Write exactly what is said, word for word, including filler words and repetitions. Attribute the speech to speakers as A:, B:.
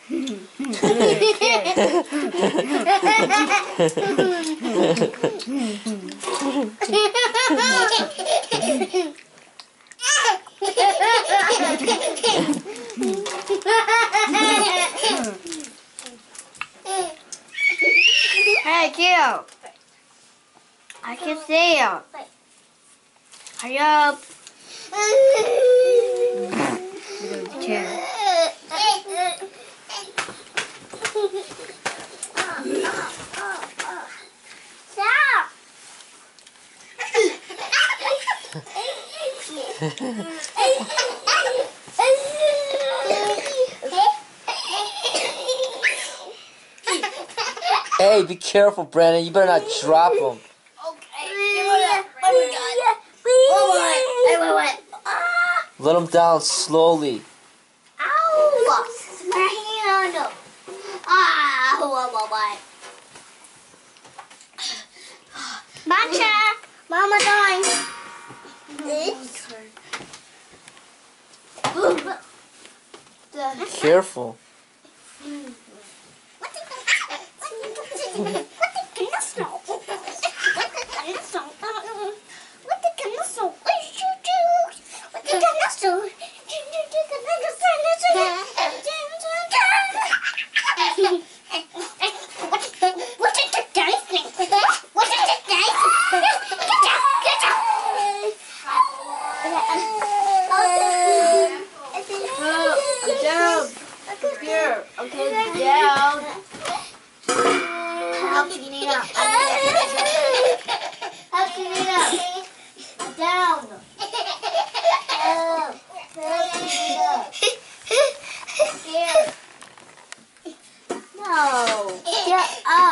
A: Hey, Gil. I can see you. Hurry up. Chair. Stop.
B: Hey, be careful, Brandon. You better not drop him.
A: Okay. Let me go.
B: Let him down slowly.
A: Ow! My hand. Ah! Mancha! Mama dying.
B: Careful.
A: Down. No. Get up.